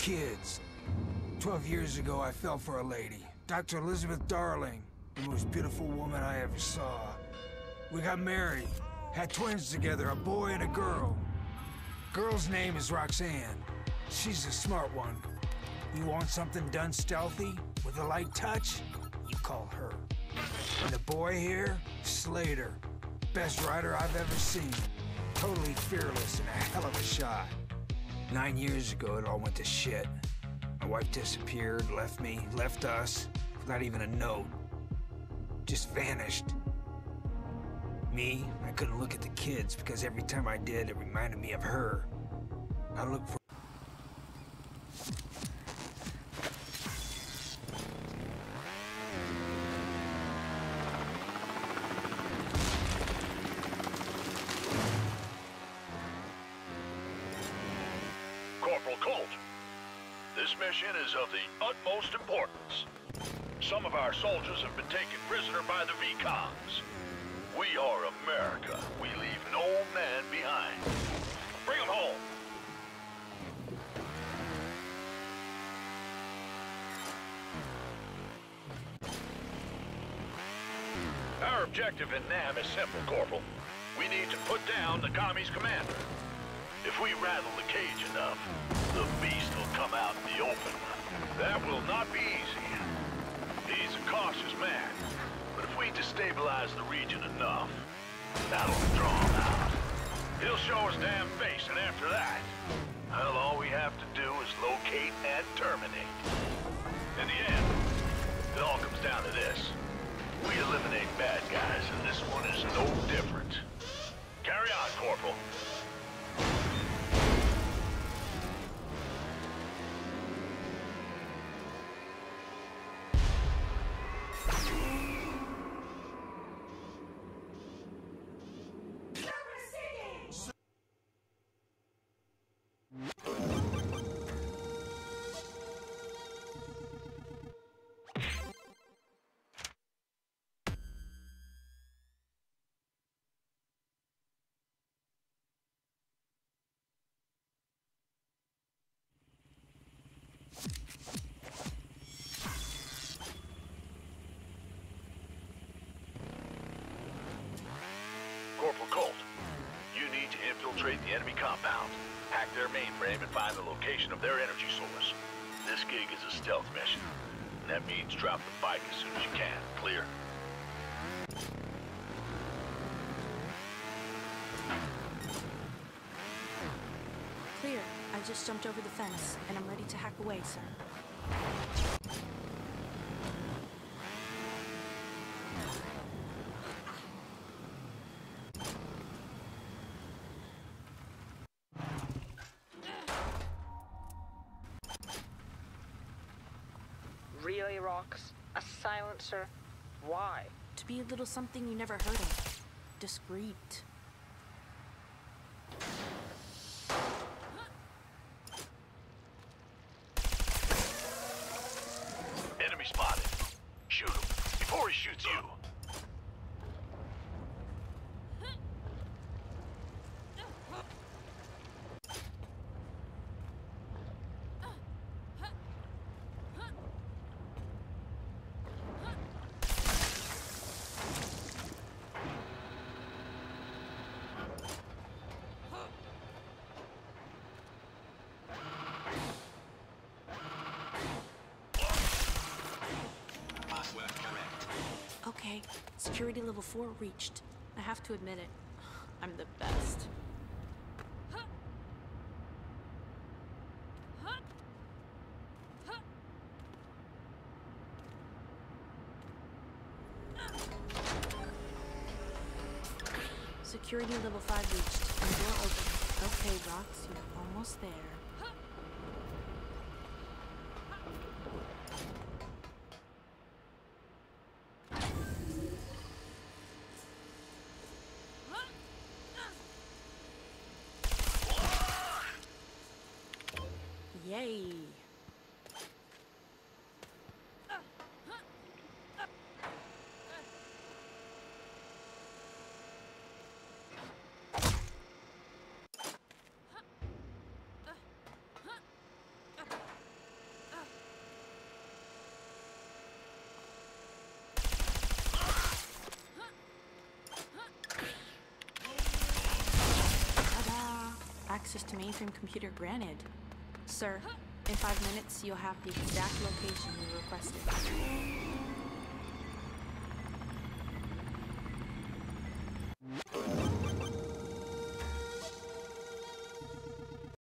kids. 12 years ago, I fell for a lady, Dr. Elizabeth Darling, the most beautiful woman I ever saw. We got married, had twins together, a boy and a girl. Girl's name is Roxanne. She's a smart one. You want something done stealthy, with a light touch? You call her. And the boy here, Slater. Best rider I've ever seen. Totally fearless and a hell of a shot. 9 years ago, it all went to shit. My wife disappeared, left me, left us, without even a note. Just vanished. Me, I couldn't look at the kids because every time I did, it reminded me of her. I looked for... Corporal Colt, this mission is of the utmost importance. Some of our soldiers have been taken prisoner by the VCONs. We are America. We leave no man behind. Bring them home. Our objective in Nam is simple, Corporal. We need to put down the Commies commander. If we rattle the cage enough, the beast will come out in the open. That will not be easy. He's a cautious man, but if we destabilize the region enough, that'll draw him out. He'll show his damn face, and after that, well, all we have to do is locate and terminate. In the end, it all comes down to this. We eliminate bad guys, and this one is no different. Carry on, Corporal. Corporal Colt, you need to infiltrate the enemy compound, hack their mainframe, and find the location of their energy source. This gig is a stealth mission, and that means drop the bike as soon as you can. Clear? Clear. I just jumped over the fence, and I'm ready to hack away, sir. Relay rocks? A silencer? Why? To be a little something you never heard of. Discreet. Enemy spotted. Shoot him before he shoots you. Okay, security level 4 reached. I have to admit it. I'm the best. Security level 5 reached, and door open. Okay, Rox, you're almost there. Yay! access to mainframe computer granted. Sir, in 5 minutes, you'll have the exact location you requested.